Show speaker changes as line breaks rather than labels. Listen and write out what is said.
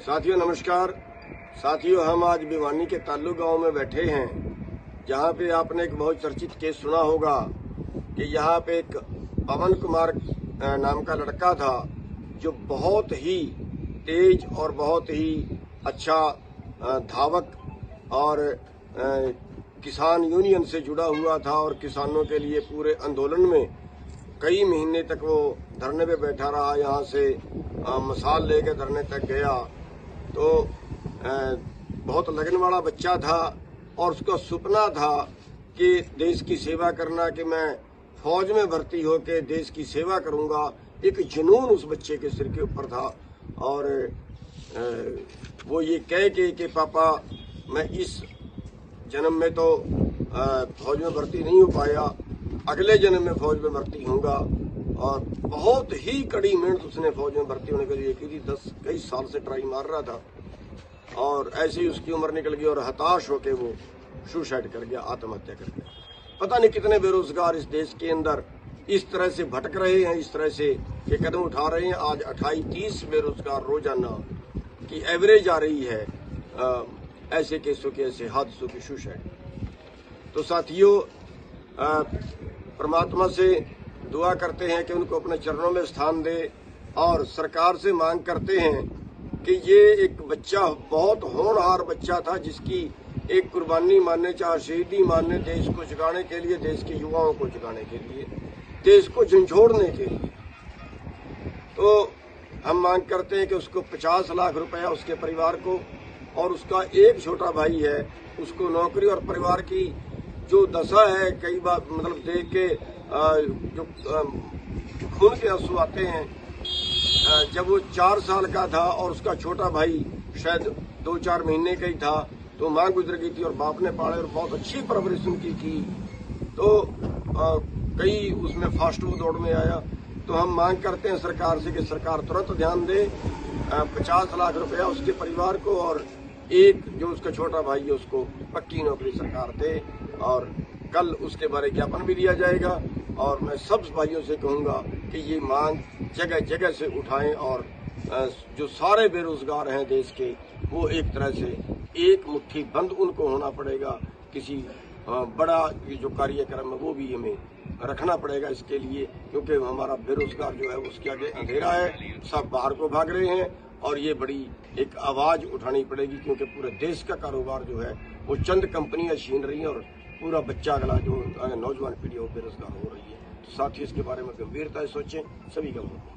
साथियों नमस्कार। साथियों, हम आज भिवानी के ताल्लुक गांव में बैठे हैं, जहां पे आपने एक बहुत चर्चित केस सुना होगा कि यहाँ पे एक पवन कुमार नाम का लड़का था जो बहुत ही तेज और बहुत ही अच्छा धावक और किसान यूनियन से जुड़ा हुआ था और किसानों के लिए पूरे आंदोलन में कई महीने तक वो धरने पे बैठा रहा। यहाँ से मसाल लेके धरने तक गया। तो बहुत लगन वाला बच्चा था और उसका सपना था कि देश की सेवा करना, कि मैं फौज में भर्ती होके देश की सेवा करूंगा। एक जुनून उस बच्चे के सिर के ऊपर था और वो ये कह के कि पापा मैं इस जन्म में तो फौज में भर्ती नहीं हो पाया, अगले जन्म में फौज में भर्ती होऊंगा। और बहुत ही कड़ी मेहनत उसने फौज में भर्ती होने के लिए की थी। कई साल से ट्राई मार रहा था और ऐसे ही उसकी उम्र निकल गई और हताश होकर वो सुसाइड कर गया, आत्महत्या कर गया। पता नहीं कितने बेरोजगार इस देश के अंदर इस तरह से भटक रहे हैं, इस तरह से ये कदम उठा रहे हैं। आज 28-30 बेरोजगार रोजाना की एवरेज आ रही है ऐसे केसों के, ऐसे हादसों की सुसाइड। तो साथियों, परमात्मा से दुआ करते हैं कि उनको अपने चरणों में स्थान दे और सरकार से मांग करते हैं कि ये एक बच्चा बहुत होनहार बच्चा था, जिसकी एक कुर्बानी मानने, चाहे शहीदी मानने, देश को जगाने के लिए, देश के युवाओं को जगाने के लिए, देश को झंझोड़ने के लिए। तो हम मांग करते हैं कि उसको 50 लाख रुपया उसके परिवार को, और उसका एक छोटा भाई है उसको नौकरी, और परिवार की जो दशा है कई बार मतलब देख के जो खून के आंसू आते हैं। जब वो 4 साल का था और उसका छोटा भाई शायद 2-4 महीने का ही था, तो माँ गुजर गई थी और बाप ने पाले और बहुत अच्छी परवरिश उनकी की। तो कई उसमें फास्ट फूड दौड़ में आया। तो हम मांग करते हैं सरकार से कि सरकार तुरंत ध्यान दे, 50 लाख रुपया उसके परिवार को, और एक जो उसका छोटा भाई है उसको पक्की नौकरी सरकार दे। और कल उसके बारे ज्ञापन भी दिया जाएगा। और मैं सब भाइयों से कहूंगा कि ये मांग जगह जगह से उठाएं और जो सारे बेरोजगार हैं देश के, वो एक तरह से एक मुट्ठी बंद उनको होना पड़ेगा। किसी बड़ा जो कार्यक्रम है वो भी हमें रखना पड़ेगा इसके लिए, क्योंकि हमारा बेरोजगार जो है उसके आगे अंधेरा है, सब बाहर को भाग रहे हैं। और ये बड़ी एक आवाज उठानी पड़ेगी, क्योंकि पूरे देश का कारोबार जो है वो चंद कंपनियां छीन रही हैं और पूरा बच्चा अगला जो नौजवान पीढ़ी वो बेरोजगार हो रही है। तो साथ ही इसके बारे में गंभीरता से सोचें। सभी का